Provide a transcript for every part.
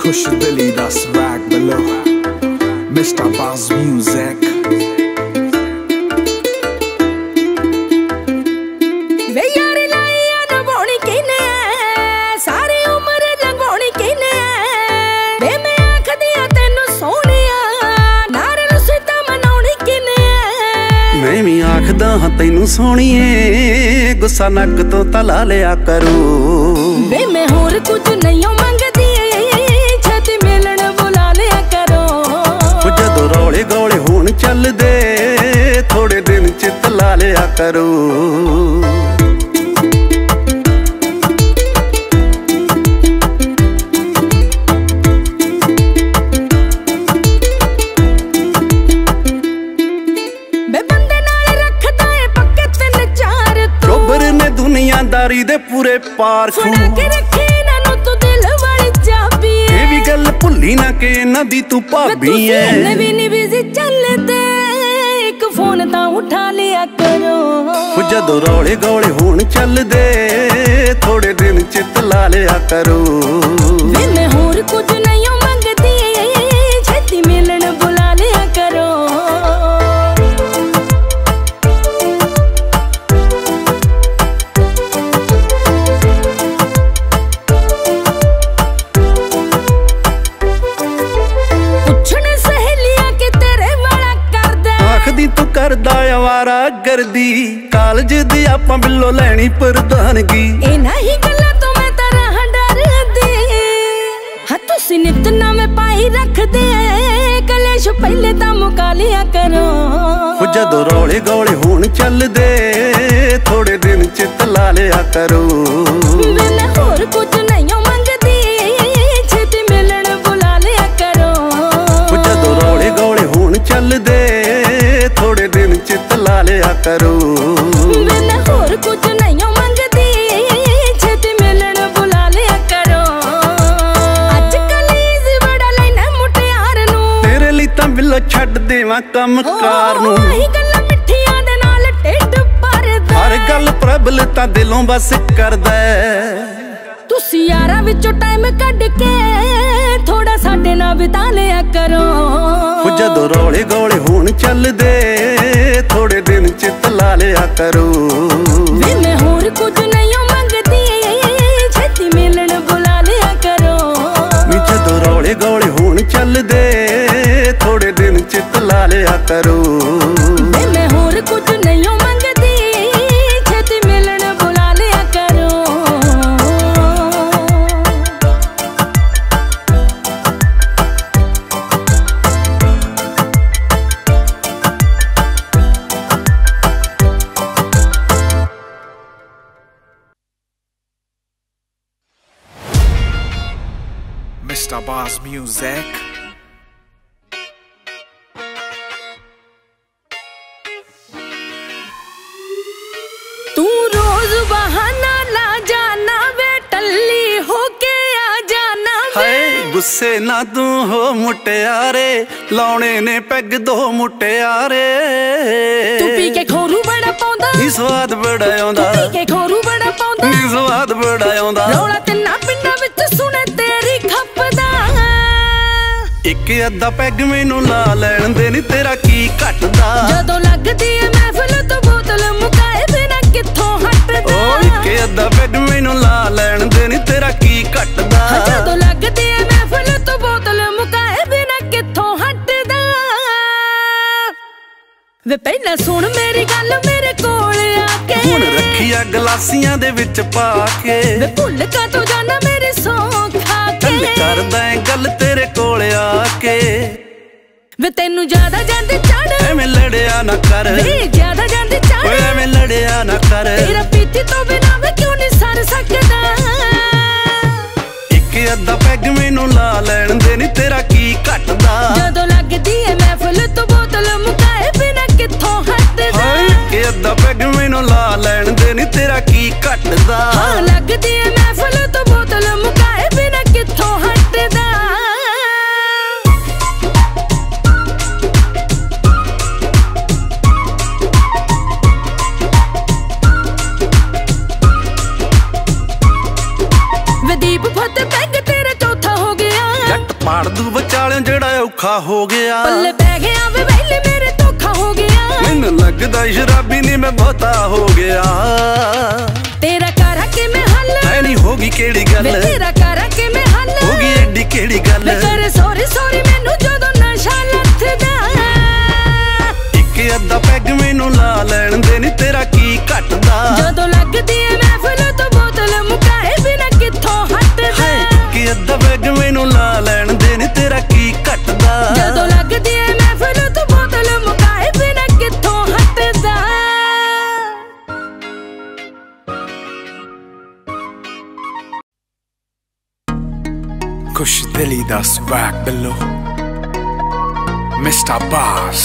Kush Billy, that's Rag Below, Mr. Buzz Music. वे यार लाइया नभानी किने सारी उम्र लंघानी किने वे मैं आखदिया तेनू सोहणिया नारे रुसीता मनाउणी किने मैं भी आखदा हां तैनू सोहणीए गुस्सा नक तो ता ला लिया करो वे मैं होर कुछ नहीं मंगदी छेती मिलन बुला लिया करो जदों रौले गौले होण चलदे थोड़े दिन चित ला लिया करो दुनियादारी दे पूरे पार फड़ा के रखे नानू तू दिल वाली चाबी ये भी गल भुल्ली ना के नदी तू भाभी है नवी निवी चलदे एक फोन ता उठा लिया करो जदों रौले गौले होण चलदे थोड़े दिन चित ला लिया करो वे मैं होर कुछ नहीं मंगदी छेती मिलन बुला लिया करो करदा आवारा गर्दी कालज दी आपां बिल्लो लैनी प्रधानगी इन्हां ही गल्लां तो मैं तारा डरदी हां तुसीं नित नवें पाई रखदे कलेश पहले तां मुका लिया करो जदों रौले गौले होण चलदे थोड़े दिन चित ला लिया करो मैं होर कुछ नहीं मंगदी छेती मिलन बुला लिया करो जदों रौले गौले होण चलदे थोड़े दिन चित ला लिया करो मैं होर कुछ नहीं मंगदी छेती मिलन बुला लिया करो अजकल इजी बड़ा लेना मुटियार नू तेरे लिए तां बिल्लो छड्ड देवां कम कार नू ही गल्लां मिठियां दे नाल ढिड भरदा हर गल प्रबल तां दिलों बस करदा तुसीं यारां विचों टाइम कढ के थोड़ा साडे नाल बिता लिया करो जदों रौले गौले होण चलदे थोड़े दिन चित ला लिया करो वे मैं होर कुछ नहीं मंगदी छेती मिलन बुला लिया करो जदों रौले गौले होण चलदे थोड़े दिन चित ला लिया करो वे मैं होर कुछ नहीं मंगदी छेती मिलन बुला लिया करो Mr. Buzz Music. तू रोज बहाना ला जाना वे टल्ली होके आ जाना हाय गुस्से ना तू हो मुटियारे लाउणे ने पैग दो मुटियारे तू पी के खोरू बड़ा पाउंदा नी स्वाद बड़ा आउंदा पी के खोरू बड़ा पाउंदा नी स्वाद बड़ा आउंदा रौला ते ना पिंडां विच सुणे तेरी खपदा एक अद्धा पैग मैनू ला लैण दे नी तेरा की घटदा जदों लगदी है महफिल तो बोतल मुकाए बिना कित्थों हटदा एक अद्धा पैग मैनू ला लैण दे नी तेरा की घटदा जदों लगदी है महफिल तो बोतल मुकाए बिना कित्थों हटदा वे पहला सुन मेरी गल मेरे कोल आके हुण रखिया गलासियां दे विच पा के वे भुल का तू जाना मेरी सौ खा के करदा है गल तेरे कोल आके वे तेनू ज्यादा जांदे चढ़ एवें लड़िया ना कर वे ज्यादा जांदे चढ़ एवें लड़िया ना कर तेरा पीती तो बिना वे क्यों नहीं सर सकदा एक अद्धा पैग मैनू ला लैण दे नी तेरा की घटदा जदों लगदी है महफिल तो बोतल मुकाए बिना कित्थों हटदा एक अद्धा पैग मैनू ला लैण दे नी तेरा की घटदा हाँ लगदी है महफिल तो बोतल मुकाए बिना कित्थों हटदा वे दीप फतेह पैग तेरा चौथा हो गया झाड़ दू विचाले जेड़ा औखा हो गया। पल्ले पै गया वे वेले मेरे धोखा हो गया। मैनू लगदा शराबी नहीं मैं बहुता हो गया। तेरा करा के मैं हल है नहीं होगी केड़ी गल, तेरा करा के मैं हल होगी एडी केड़ी गल। करे सॉरी सॉरी मैनू जदों नशा लथदा। इक अद्धा पैग मैनू ला लैण दे नी तेरा की घटदा। जदों लगदी है महफिल तो बोतल मुकाए बिना किथों हटदा। इक अद्धा पैग मैनू ला लैण दे नी तेरा की घटदा। जदों लगदी है महफिल तो बोतल मुकाए बिना किथों हटदा। खुश दिली दा swag below Mr. Boss।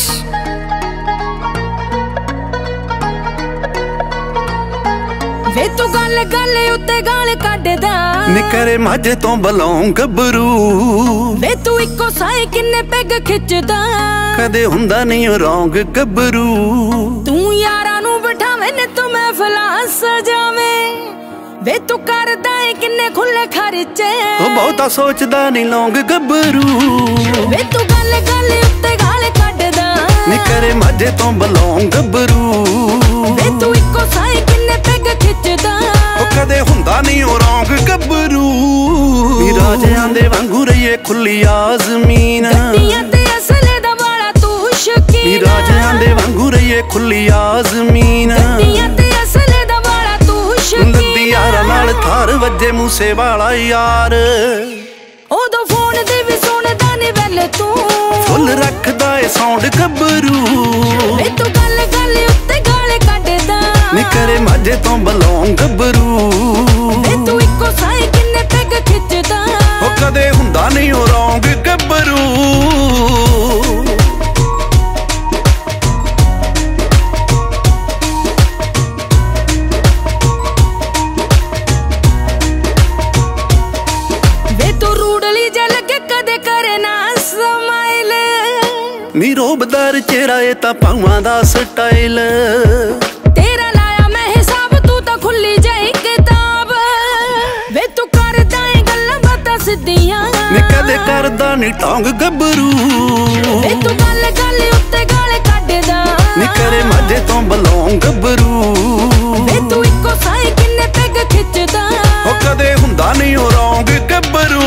वे तू गल गल उत्ते गाल कड्डदा। निकरे माझे तो बलौं गबरू। वे तू इको साए किन्ने पैग खिचदा। कदे हुंदा नहीं रौंग गबरू। तू यारां नू बिठावे ने तू महफिलां सजावे। वे तू करदा है किन्ने खुले खर्चे। ओ बहुता सोचदा नहीं लौंग गबरू। वे तू गल गल उत्ते गाल कड्डदा। निकरे माझे तो बलौं गबरू। वे तू इको साए किन्ने पैग खिचदा। ओ कदे हुंदा नहीं रौंग गबरू। राजियां दे वांगू रहिए खुली आज़मीन। गड्डियां ते असले दा वाला तू शकीन। राजियां दे वांगू रहिए खुली आज़मीन। गड्डियां ते असले दा वाला तू शकीन। लद्दी यारा नाल थार वजे मूसे वाला यार। ओदो फोन दे भी सुनदा नी वेल तू। फुल रखदा ए साउंड गबरू। वे तू गल गल उत्ते गाल कड्डदा। निकरे माझे तो बलौं गबरू। वे तू इको साए किन्ने पैग खिचदा। ओ कदे हुंदा नहीं रौंग गबरू। वे तू रूडली जल के कदे करे ना स्माइल। नी रोबदार चेहरा ए तां पावां दा स्टाइल। तेरा लाया मैं हिसाब तू तां खुली जाई किताब। वे तू करदा है गल्लां बातां सिद्धियां। नी कदे करदा नी टोंग गबरू। वे तू गल गल उत्ते गाल कड्डदा। निकरे माझे तो बलौं गबरू। वे तू इको साए किन्ने पैग खिचदा। ओ कदे हुंदा नहीं रौंग गबरू।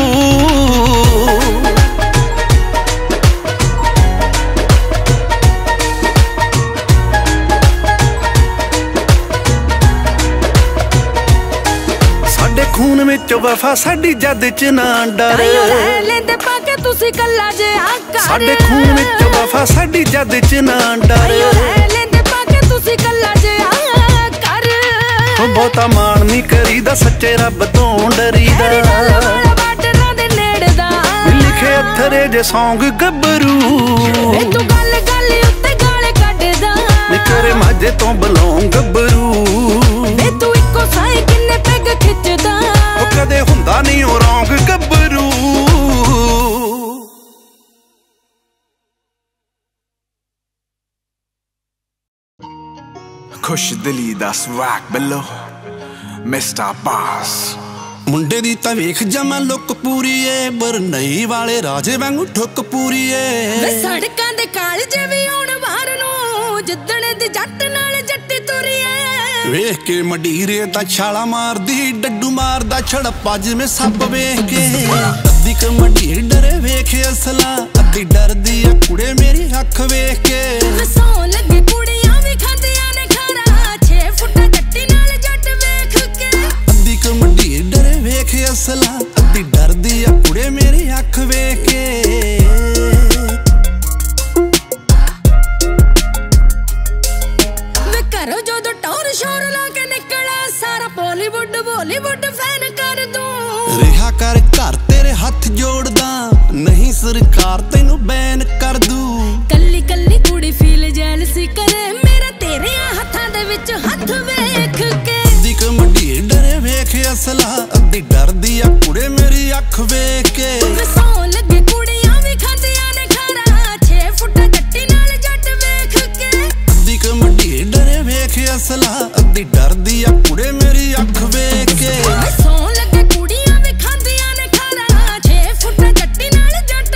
साडे खून विच वफा साडी जद च ना डर। लेंदे पाके तुसी कल्ला जे आकर। साडे खून विच वफा साडी जद च ना डर। लेंदे पाके तुसी कल्ला जे आकर। बहुता मान नहीं करीदा सच्चे रब तो डरीदा। बाटरां दे नेड़े दा लिखे अथरे जे सौंग गबरू। वे तू गल गल उत्ते गाल कड्डदा। निकरे माझे तो बलौं गबरू। वे तू इको साए किन्ने पैग खिचदा। ओ कदे हुंदा नहीं रौंग गबरू। खुश दिली दा swag below Mr. Boss। मुंडे दी तां वेख जमा लुक पूरी ए। बरनई वाले राजे वांगू ठुक पूरी ए। वे सड़कां दे काल जे भी आउण बाहर नूं। जिद्दण दी जट नाल जट्टी तुरी ए। वेख के मडीरे तां छाला मारदी। डड्डू मारदा छड़प्पा जिवें सप वेख के। अद्धी क मडीर डरे वेख असला। अद्धी डरदी आ कुड़े मेरी अख वेख के। सौ लगी कुड़ियां भी खांदियां ने खारा। 6 फुट जट्टी नाल जट वेख के। अद्धी क मडीर डरे वेख असला। अद्धी डरदी आ कुड़े मेरी अख वेख के। वे करो जो टौर शोर ला के निकला। सारा बॉलीवुड फैन कर दूं। रिहा कर घर तेरे हथ जोड़दा। नहीं सरकार तेनू बैन कर दू। कल्ली कल्ली कुड़ी फील जैलसी करे। मेरा तेरे हत्थां दे विच हथ वेख के। अद्धी क मडीर डरे वेख असला। अद्धी डरदी आ कुड़े मेरी अख वेख के। सौ लगी कुड़ियां भी खांदियां ने खारा। 6 फुट जट्टी नाल जट वेख के। अद्धी क मडीर डरे वेख असला। अद्धी डरदी आ कुड़े मेरी अख वेख के। सौ लगी कुड़ियां भी खांदियां ने खारा। 6 फुट जट्टी नाल जट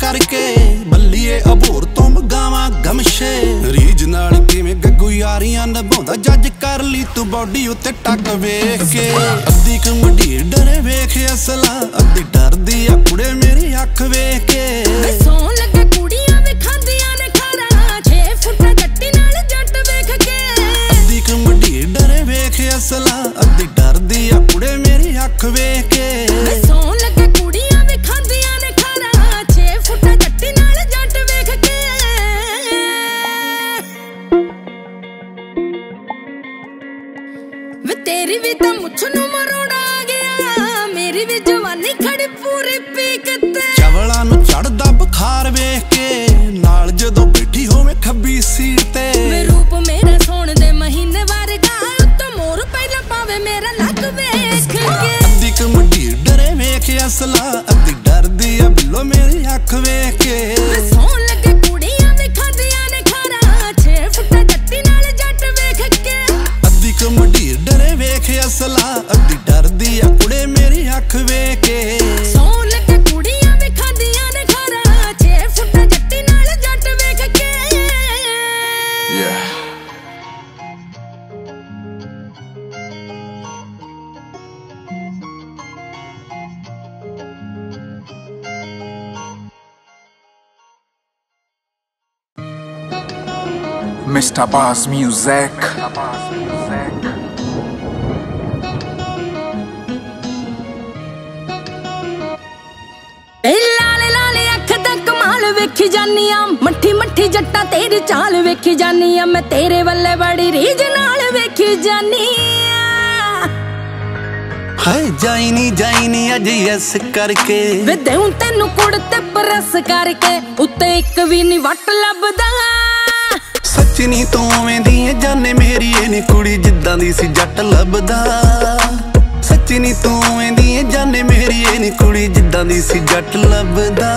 करके बल्लीए अबोर तो मगावा गमशे रीज नाल किवें गग्गू यारियां निभाउंदा जज कर ली तू बॉडी उत्ते टक वेख के अद्धी क मढीर डरे वेख असला अद्धी डरदी आ कुड़े मेरी अख वेख के सोन लगे कुड़ियां विखांदियां ने खारा 6 फुट जट्टी नाल जट वेख के अद्धी क मढीर डरे वेख असला अद्धी डरदी आ कुड़े मेरी अख वेख के सोन लगे कुड़ियां विखांदियां ने खारा 6 फुट जट्टी नाल जट वेख के वे तेरी भी तो मुछ नू मरोड़ा आ गया मेरी भी जवानी खड़ी पूरी पीक ते चवला नू चढ़दा बुखार वेख के नाल जदों बैठी होवे खब्बी सीट ते वे रूप मेरा सोण दे महीने वर्गा उत्तों मोर पहला पावे मेरा लक वेख के अद्धी क मढीर डरे वेख असला अद्धी डरदी आ बिल्लो मेरी अख वेख के सोन लगे कुड़ियां विखांदियां ने खारा 6 फुट जट्टी नाल जट वेख के अद्धी क मढीर डरे वेख असला अद्धी डरदी आ कुड़े मेरी अख वेख के सोन लगे कुड़ियां विखांदियां ने खारा 6 फुट जट्टी नाल जट वेख के Mr. Bass Music. लाले लाले अख दा कमाल वेखी जानी आ मट्ठी मट्ठी जट्टा तेरी चाल वेखी जानी आ मैं तेरे वल्ले बड़ी रीज नाल वेखी जानी आ हाय जाइनी अज यस करके वे देऊं तेनू कुड़ ते परस करके उत्ते एक भी नी वट लभदा सच नी तू वेंदी ऐ जाने मेरी ए नी कुड़ी जिद्दां दी सी जट लभदा सच नी तू वेंदी ऐ जाने मेरी ए नी कुड़ी जिद्दां दी सी जट लभदा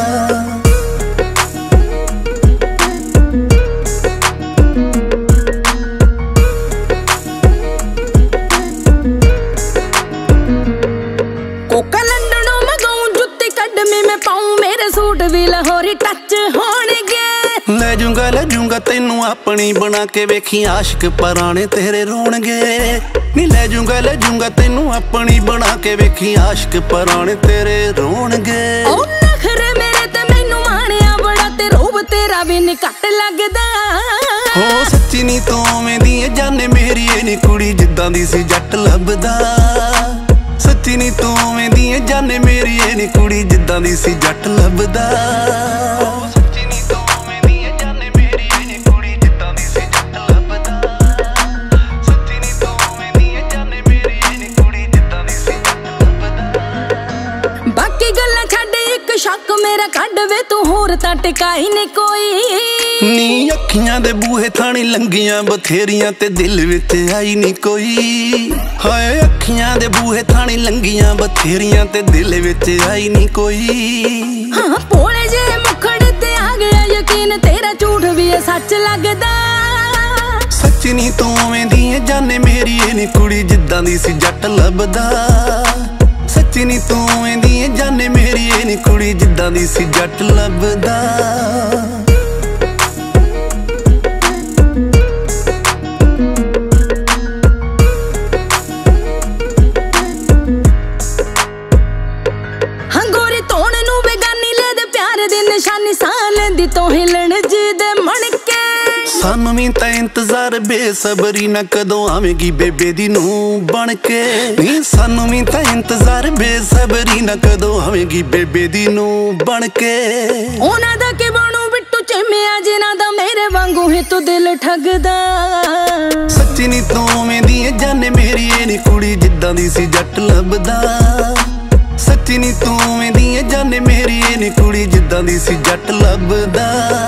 कोका लंडनों मगाऊं जुत्ती कदमी में पाऊं मेरे सूट भी लाहौरी टच होणगे ले जूंगा तेनू अपनी बना के वेखी आशिक पराने तेरे रोणगे नी ले जूंगा तेनू अपनी बना के वेखी आशिक पराने तेरे रोणगे ओ नखरे मेरे ते मैनू माणिया बड़ा ते रूप तेरा भी नी घट लगदा हो सच्ची नी तू वेंदी ऐ जाने मेरी ए नी कुड़ी जिद्दां दी सी जट लभदा सच्ची नी तू वेंदी ऐ जाने मेरी ए नी कुड़ी जिद्दां दी सी जट लभदा सच्ची नी तू वेंदी ऐ जाने मेरी ए नी कुड़ी जिद्दां दी सी जट लभदा सच्ची नी तू वेंदी ऐ जाने मेरी ए नी कुड़ी जिद्दां दी सी जट लभदा बाकी गल्लां छड्ड एक शक मेरा कढ वे तू होर तां टिकाई नी कोई नी अखियां दे बूहे थाणी लंगियां बथेरियां ते दिल विच आई नी कोई हाय अखियां दे बूहे थाणी लंगियां बथेरियां ते दिल विच आई नी कोई हाँ भोले जे मुखड़ ते आ गया यकीन तेरा झूठ भी है सच लगदा सच नी तू वेंदी ऐ जाने मेरी ए नी कुड़ी जिद्दां दी सी जट लभदा सच नी तू वेंदी ऐ जाने मेरी ए नी कुड़ी जिद्दां दी सी जट लभदा निशानी साल दी तो हिलण जी दे मन के सानू भी तां इंतजार बेसबरी ना कदों आवेगी बेबे दी नूं बन के नी सानू भी तां इंतजार बेसबरी ना कदों आवेगी बेबे दी नूं बन के ओना दा के बनू बिट्टू चिमिया जिना दा मेरे वांगू ही तू दिल ठगदा सच्ची नी तू वेंदी ऐ जाने मेरी ए नी कुड़ी जिद्दां दी सी जट लभदा सच्ची नी तू वेंदी ऐ जाने मेरी ए नी कुड़ी जिद्दां दी सी जट लभदा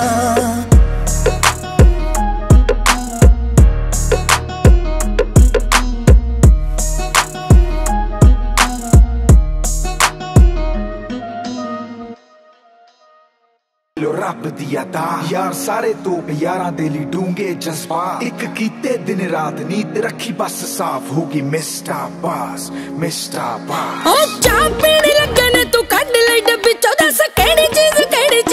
रब दी अता यार सारे तोप यारां दे ली डूंगे जज्बा एक कीते दिन रात नींद रखी बस साफ होगी मिस्टर बास मिस्टर बास ओ चाह पीने लगे ने तू कढ ले डब्बी चो दस केड़ी चीज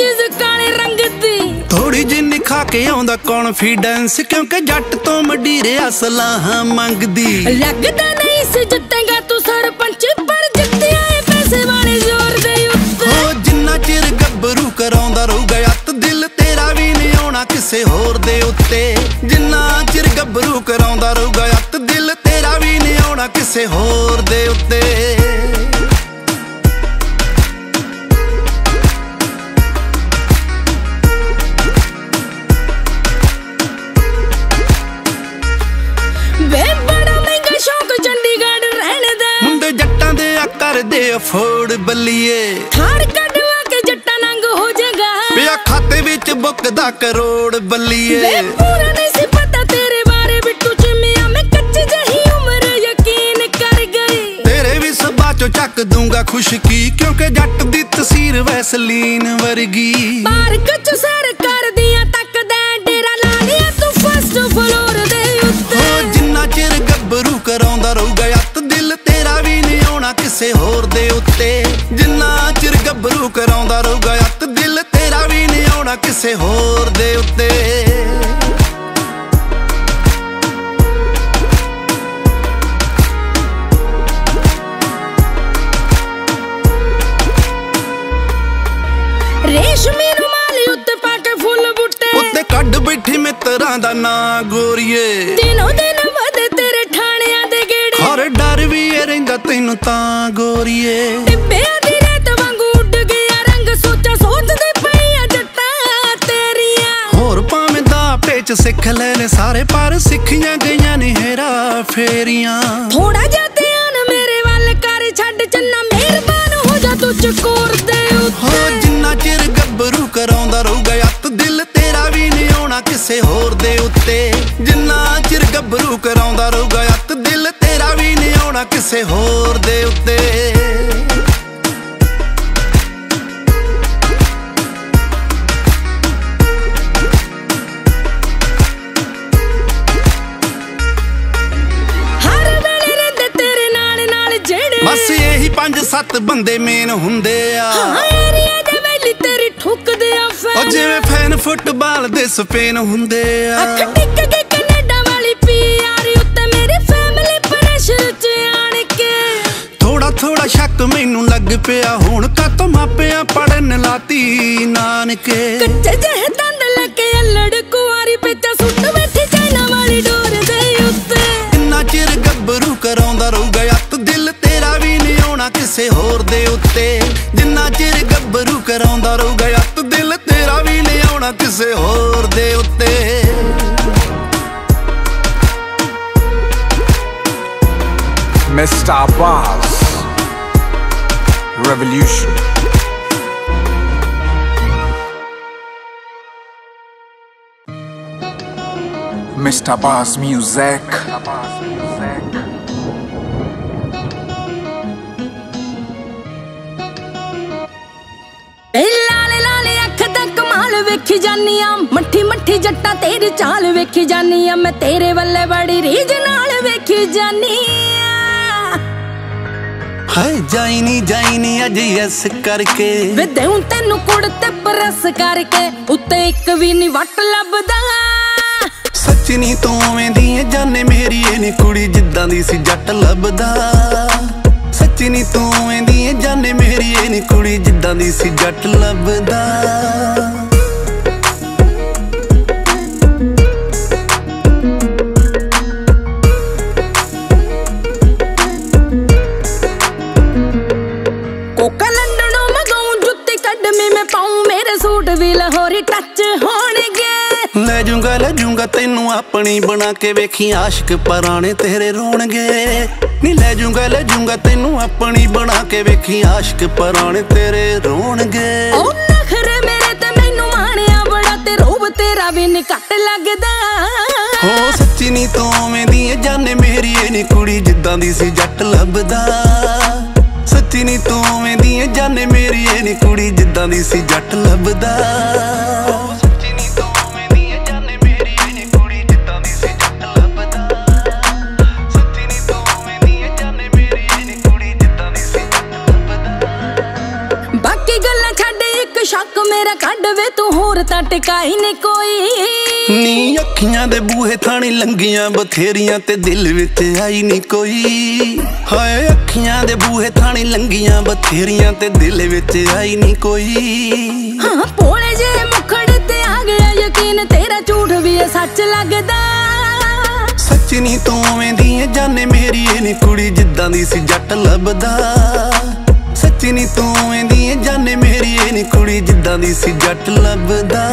के आउंदा कॉन्फिडेंस क्योंकि जट तो मडीरे सलाहां मंगदी लगदा नहीं सी जितेगा तू सरपंच पर जित्ते आए पैसे वाले जोर दे उत्ते ओ जिन्ना चिर गब्बरू कराउंदा रहूगा अत दिल तेरा भी नहीं आउणा किसे होर दे उत्ते जिन्ना चिर गब्बरू कराउंदा रहूगा अत दिल तेरा भी नहीं आउणा किसे होर दे उत्ते दे अफोर्ड बल्लीए थार कढवा के जट्टा नंग हो जाएगा पिया खाते विच बुकदा करोड़ बल्लीए वे पूरा नहीं सी पता तेरे बारे बिट्टू चिमिया मैं कच्ची जही उम्र यकीन कर गई तेरे भी सबा चो चक दूंगा खुशकी क्योंकि जट दी तसीर वैसलीन वर्गी बार कच सर कर दिया तक दे डेरा ला लिया तू फर्स्ट फ्लोर दे उत्ते ओ जिन्ना चिर गब्बरू कराउंदा रहूगा अत दिल तेरा भी नहीं आउणा किसे होर दे उत्ते जिन्ना चिर गब्बरू कराउंदा रहूगा अत दिल तेरा भी नहीं आउणा किसे होर दे उत्ते रेशमी रुमाली उत्ते पाके फुल बूटे उत्ते कड बैठी मित्रां दा ना गोरीए दिनों दिन वधे तेरे ठाणियां दे गेड़े हर डर भी रहिंदा तैनूं तां गोरीए टिब्बियां दी रेत वांगू उड गया रंग सोचा सोचदे पईया जट्टां तेरियां होर भावें दा पेच सिख लेने सारे पर सिखियां गईयां नी हेरा फेरियां थोड़ा जा ध्यान मेरे वल कर छड्ड चन्ना मेहरबान हो जा तू चकोर दे हो जिन्ना चिर गब्बरू कराउंदा रहूगा अत दिल तेरा भी नहीं आउणा किसे होर दे उत्ते जिन्ना चिर गब्बरू कराउंदा रहूगा अत दिल तेरा भी नहीं आउणा किसे होर दे उत्ते हर वेले रहंदे तेरे नाल नाल जेड़े बस यही 5-7 बंदे मेन हुंदे आ हां एरिया दे वेली तेरी ठुकदे आ ओ जिवें फैन फुटबाल दे स्पेन हुंदे आ अख टिक के कनाडा वाली पीआर उत्ते मेरी फैमिली प्रेशर च आण के थोड़ा थोड़ा शक मैनू लग पिया हुण कातों मापिया पढ़न लाती नानके कच्चे जह दंद लगे अल्लड़ कुआरी पेचा सुट बैठी चाइना वाली डोर दे उत्ते इन्ना चिर गब्बरू कराउंदा रहूगा अत दिल तेरा भी नहीं आउणा किसे होर दे उत्ते जिन्ना चिर गब्बरू कराउंदा रहूगा अत दिल तेरा भी नहीं आउणा किसे होर दे उत्ते Mr. Abbas Revolution Mr. Abbas Music लाले लाले अख दा कमाल वेखी जानी आ मट्ठी मट्ठी जट्टा तेरी चाल वेखी जानी आ मैं तेरे वल्ले बड़ी रीझ नाल वेखी जानी आ हाय जाइनी अज यस करके वे देऊं तैनू कुड़ ते परस करके उत्ते एक भी नहीं वट लभदा सच नी तू उवें दी जाने मेरी ए नी कुड़ी जिद्दां दी सी जट लभदा सच नी तू उवें दी जाने मेरी ए नी कुड़ी जिद्दां दी सी जट लभदा कोका लंडनों मंगाऊं जुत्ती कदमी में पाऊं मेरे सूट भी लाहौरी टच होणगे ले जूंगा तैनू अपनी बना के वेखी आशिक पराने तेरे रोणगे नी ले जूंगा तैनू अपनी बना के वेखी आशिक पराने तेरे रोणगे ओ नखरे मेरे ते मैनू माणिया बड़ा ते रूप तेरा भी नी घट लगदा हो सच्ची नी तू उवें दी जाने मेरी ए नी कुड़ी जिद्दां दी सी जट लभदा सच्ची नी तू उवें दी जाने मेरी ए नी कुड़ी जिद्दां दी सी जट लभदा शक मेरा कड वे तू होर तां टिकाई ने कोई नी अखियां दे बूहे थानी लंगियां बथेरियां ते दिल विच आई नी कोई। हाय अखियां दे बूहे थानी लंगियां बथेरियां ते दिल विच आई नी कोई। हाँ भोले जे मुखड़े ते आ गया यकीन, तेरा झूठ भी है सच लगदा। सच नी तू उवें दी ऐ जाने मेरी ए नी कुड़ी जिद्दां दी सी जट लभदा। सच नी तू उवें दी ऐ जाने मेरी ए नी कुड़ी जिद्दां दी सी जट लभदा।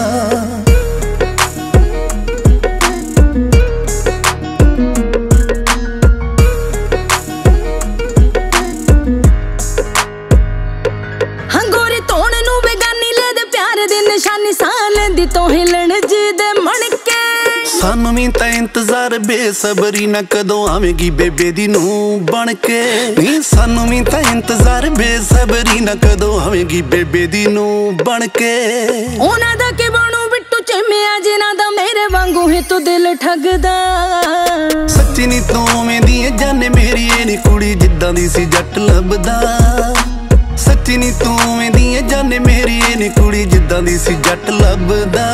तो हिलन जी दे मणके सानू भी तां इंतजार बेसबरी ना कदों आवेगी बेबे दी नूं बन के। नी सानू भी तां इंतजार बेसबरी ना कदों आवेगी बेबे दी नूं बन के। ओना दा के बनू बिट्टू चिमिया जिना दा मेरे वांगू ही तू दिल ठगदा। सच्ची नी तू उवें दी ऐ जाने मेरी ए नी कुड़ी जिद्दां दी सी जट लभदा। सच्ची नी तू उवें दी ऐ जाने मेरी ए नी कुड़ी जिद्दां दी सी जट लभदा।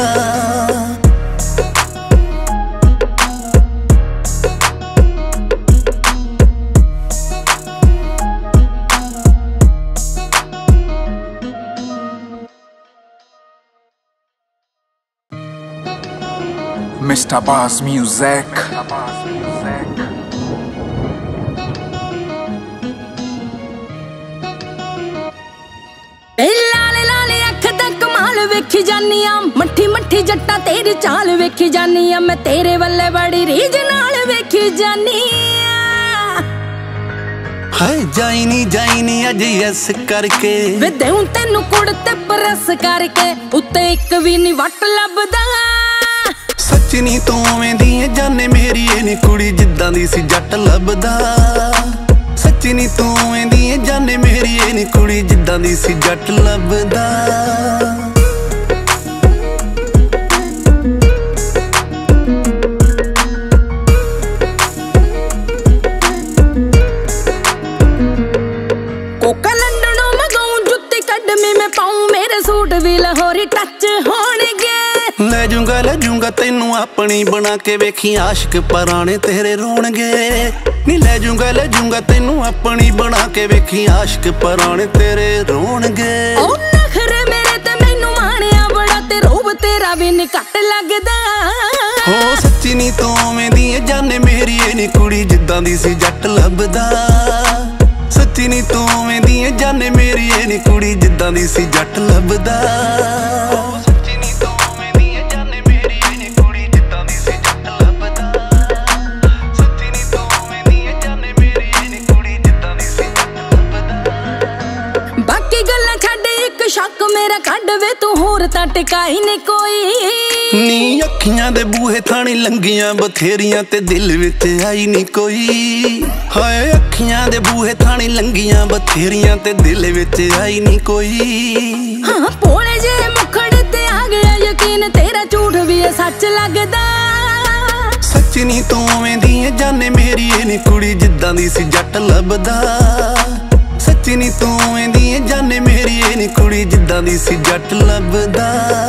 Mr. Bass Music. लाले लाले अख दा कमाल वेखी जानिया, मट्ठी मट्ठी जट्टा तेरी चाल वेखी जानिया। मैं तेरे वल्ले बड़ी रीझ नाल वेखी जानिया। हाय जाई नी अज यस करके वे देऊं तेनू कुड़ ते परस करके, उत्ते एक भी नी वट लभदा। सच नी तू उवें दी ऐ जाने मेरी ए नी कुड़ी जिद्दां दी सी जट लभदा। सच नी तू उवें दी ऐ जाने मेरी ए नी कुड़ी जिद्दां दी सी जट लभदा। कोका लंडनों मंगाऊं जुत्ती कदमी में पाऊं, मेरे सूट भी लाहौरी टच होणगे। ले जूंगा तेनू अपनी बना के वेखी आशिक पराने तेरे रोणगे। नी ले जूंगा तेनू अपनी बना के वेखी आशिक पराने तेरे रोणगे। ओ नखरे मेरे ते मैनू माणिया बड़ा, ते रूप तेरा भी नी घट लगदा। हो सच्ची नी तू उवें दी ऐ जाने मेरी ए नी कुड़ी जिद्दां दी सी जट लभदा। सच्ची नी तू उवें दी ऐ जाने मेरी ए नी कुड़ी जिद्दां दी सी जट लभदा। शक मेरा कड वे तू होर तां टिकाई नी कोई। नी अखियां दे बूहे थानी लंगियां बथेरियां ते दिल विच आई नी कोई। हाय अखियां दे बूहे थानी लंगियां बथेरियां ते दिल विच आई नी कोई। हाँ भोले जे मुखड़े ते आ गया यकीन, तेरा झूठ भी है सच लगदा। सच नी तू उवें दी ऐ जाने मेरी ए नी कुड़ी जिद्दां दी सी जट लभदा। सच्ची नी तू उवें दी ऐ जाने मेरी ए नी कुड़ी जिद्दां दी सी जट लभदा।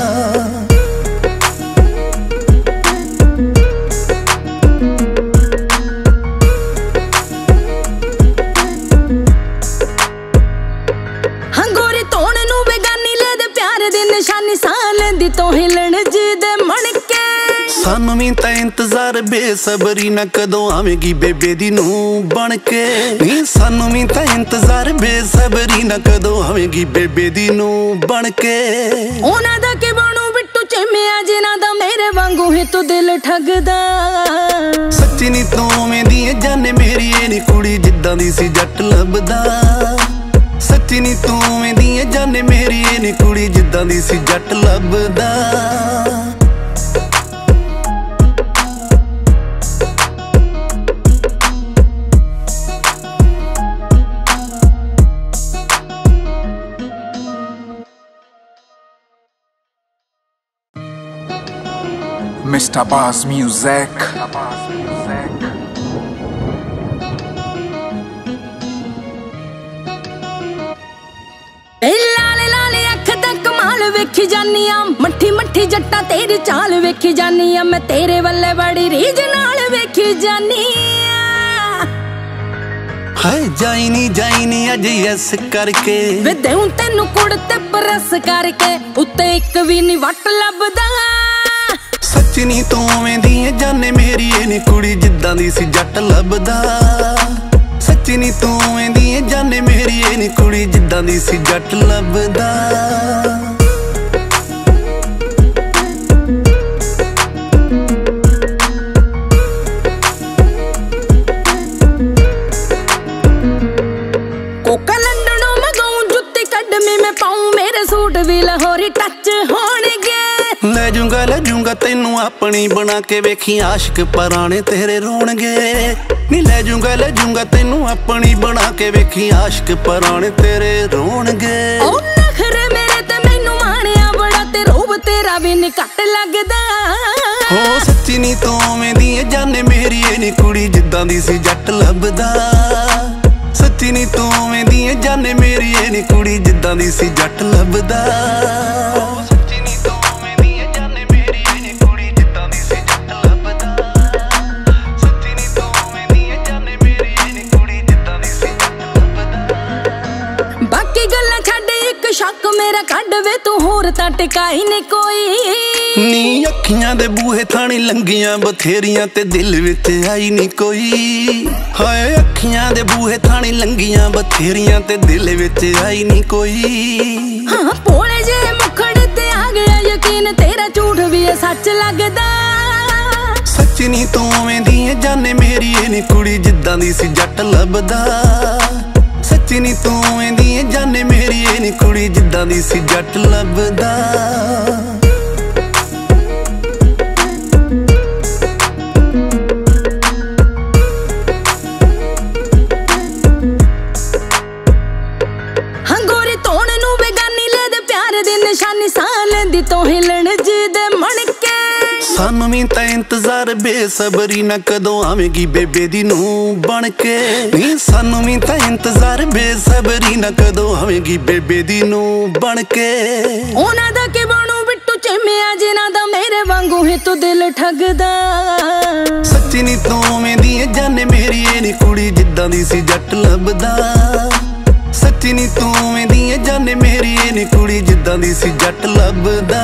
हंगोरी तोड़ नू बेगानी ले दे प्यार दी निशानी, सा लेंदी तो हिलन जी दे मणके। सानू भी तां इंतजार बेसबरी ना कदों आवेगी बेबे दी नूं बन के। नी सानू भी तां इंतजार बेसबरी ना कदों आवेगी बेबे दी नूं बन के। ओना दा के बनू बिट्टू चिमिया जिना दा मेरे वांगू ही तू दिल ठगदा। सच्ची नी तू उवें दी ऐ जाने मेरी ए नी कुड़ी जिद्दां दी सी जट लभदा। सच्ची नी तू उवें दी ऐ जाने मेरी ए नी कुड़ी जिद्दां दी सी जट लभदा। Mr. Bass Music. लाले लाले अख दा कमाल वेखी जानिया, मट्ठी मट्ठी जट्टा तेरी चाल वेखी जानी आ मैं तेरे वल्ले बड़ी रीझ नाल वेखी जानी हाय जाई नी अज यस करके वे देऊं तेनू कुड़ ते परस करके उत्ते एक भी नी वट लभदा सच्ची नी तू वेंदी है जाने मेरी ए नी कुड़ी जिद्दां दी सी जट लभदा सच्ची नी तू वेंदी है जाने मेरी ए नी कुड़ी जिद्दां दी सी जट लभदा ले जूंगा तेनू अपनी बना के वेखी आशिक पराने तेरे रोणगे नी ले जूंगा तेनू अपनी बना के वेखी आशिक पराने तेरे रोणगे ओ नखरे मेरे ते मैनू माणिया बड़ा ते रूप तेरा भी नी घट लगदा हो सच्ची नी तू वेंदी है जाने मेरी ए नी कुड़ी जिद्दां दी सी जट लभदा सच्ची नी तू वेंदी है जाने मेरी ए नी कुड़ी जिद्दां दी सी जट लभदा शक मेरा कड वे तू होर तां टिकाई ने कोई नी अखियां दे बूहे थाणी लंगियां बथेरियां ते दिल विच आई नी कोई हाय अखियां दे बूहे थाणी लंगियां बथेरियां ते दिल विच आई नी कोई हां भोले जे मुखड़े ते आ गया यकीन तेरा झूठ भी सच लगदा सच्ची नी तू वेंदी है जाने मेरी ए नी कुड़ी जिद्दां दी सी जट लभदा सच्ची नी तू वेंदी है जाने मेरी ए नी कुड़ी जिद्दां दी सी जट लभदा हां गोरी तोड़ नू बेगानी ले दे प्यार दी निशानी सां लैंदी तो हिलण जी दे मणके सानू भी तां इंतजार बेसबरी ना कदों आवेगी बेबे दी नू बन के नी सानू भी तां इंतजार बेसबरी ना कदों आवेगी बेबे दी नू बन के ओना दा के बनू बिट्टू चेमिया जिना दा मेरे वांगू ही तू दिल ठगदा सच्ची नी तू वेंदी है जाने मेरी ए नी कुड़ी जिद्दां दी सी जट लभदा सच्ची नी तू वेंदी है जाने मेरी ए नी कुड़ी जिद्दां दी सी जट लभदा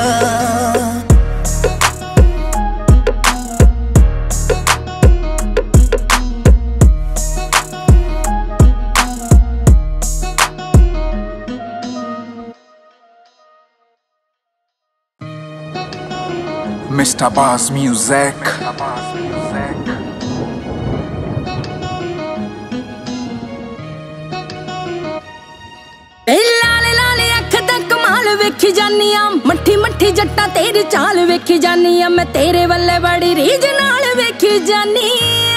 Mr. Bass Music. लाले लाले अख दा कमाल वेखी जानी आ मट्ठी मट्ठी जट्टा तेरी चाल वेखी जानी आ मैं तेरे वल्ले बड़ी रीझ नाल वेखी जानी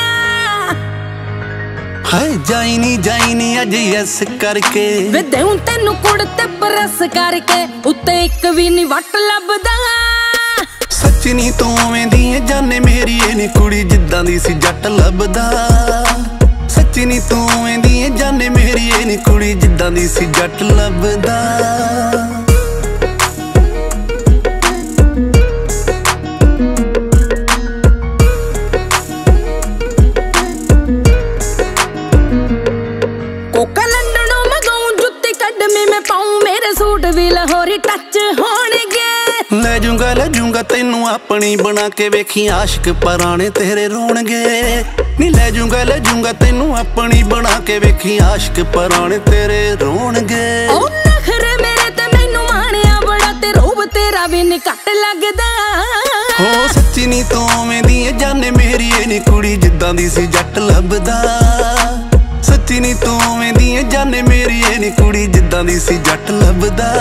हाय जाई नी अज यस करके वे देऊं तेनू कुड़ ते परस करके उत्ते एक भी नी वट लभदा सच्ची नी तू वेंदी है जाने मेरी ए नी कुड़ी जिद्दां दी सी जट लभदा सच्ची नी तू वेंदी है जाने मेरी ए नी कुड़ी जिद्दां दी सी जट लभदा कोका लंडनों मंगाऊं जुत्ती कदमी में पाऊं मेरे सूट भी लाहौरी टच होणगे ले जूंगा तेनू अपनी बना के वेखी आशिक पराने तेरे रोणगे नी ले जूंगा तेनू अपनी बना के वेखी आशिक पराने तेरे रोणगे ओ नखरे मेरे ते मैनू माणिया बड़ा ते रूप तेरा भी नी घट लगदा हो सच्ची नी तू वेंदी है जाने मेरी ए नी कुड़ी जिद्दां दी सी जट लभदा सच्ची नी तू वेंदी है जाने मेरी ए नी कुड़ी जिद्दां दी सी जट लभदा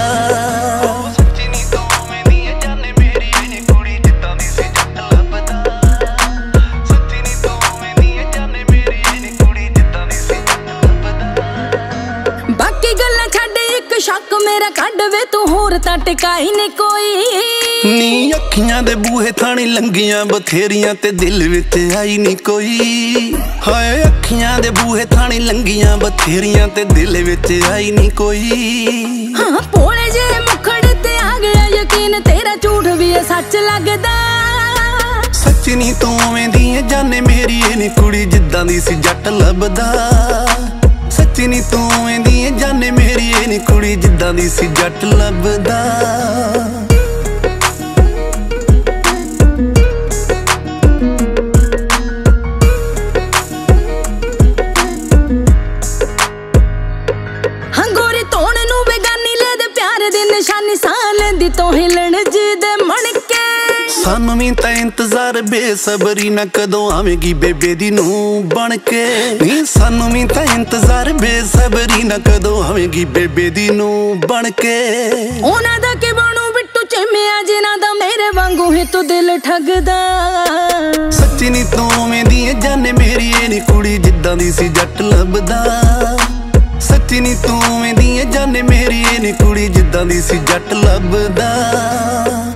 शक मेरा कड वे तू होर तां टिकाई ने कोई नी अखियां दे बूहे थाणी लंगियां बथेरियां ते दिल विच आई नी कोई हाय अखियां दे बूहे थाणी लंगियां बथेरियां ते दिल विच आई नी कोई हां भोले जे मुखड़े ते आ गया यकीन ਯਕੀਨ ਤੇਰਾ ਝੂਠ ਵੀ ਸੱਚ ਲੱਗਦਾ। ਸੱਚ ਨੀ ਤੂੰ ਉਵੇਂ ਦੀ ਏ ਜਾਨੇ ਮੇਰੀ ਏ ਨੀ ਕੁੜੀ ਜਿੱਦਾਂ ਦੀ ਸੀ ਜੱਟ ਲੱਭਦਾ। ਸੱਚ ਨੀ ਤੂੰ ਉਵੇਂ ਦੀ ਏ ਜਾਨੇ ਮੇਰੀ ਏ ਨੀ ਕੁੜੀ ਜਿੱਦਾਂ ਦੀ ਸੀ ਜੱਟ ਲੱਭਦਾ। ਹੰਗੋਰੀ ਧੋਣ ਨੂੰ ਬੇਗਾਨੀ ਲੈ ਦੇ ਪਿਆਰ ਦੀ ਨਿਸ਼ਾਨੀ ਸਾਹ ਲੈਂਦੀ ਤੋਂ ਹਿਲਣ ਜੀ ਦੇ ਮਣਕੇ। ਸਾਨੂੰ ਵੀ ਤਾਂ ਇੰਤਜ਼ਾਰ ਬੇਸਬਰੀ ਨਾ ਕਦੋਂ ਆਵੇਂਗੀ ਬੇਬੇ ਦੀ ਨੂੰ ਬਣ ਕੇ। ਨੀ ਸਾਨੂੰ ਵੀ ਤਾਂ ਇੰਤਜ਼ਾਰ ਬੇਸਬਰੀ ਨਾ ਕਦੋਂ ਆਵੇਂਗੀ ਬੇਬੇ ਦੀ ਨੂੰ ਬਣ ਕੇ। ਉਹਨਾਂ ਦਾ ਕੀ ਬਣੂ ਬਿੱਟੂ ਚਿਮਿਆ ਜਿਨ੍ਹਾਂ ਦਾ ਮੇਰੇ ਵਾਂਗੂ ਹੀ ਤੂੰ ਦਿਲ ਠੱਗਦਾ। ਸੱਚੀ ਨੀ ਤੂੰ ਉਵੇਂ ਦੀ ਏ ਜਾਨੇ ਮੇਰੀ ਏ ਨੀ ਕੁੜੀ ਜਿੱਦਾਂ ਦੀ ਸੀ ਜੱਟ ਲੱਭਦਾ। ਸੱਚੀ ਨੀ ਤੂੰ ਉਵੇਂ ਦੀ ਏ ਜਾਨੇ ਮੇਰੀ ਏ ਨੀ ਕੁੜੀ ਜਿੱਦਾਂ ਦੀ ਸੀ ਜੱਟ ਲੱਭਦਾ।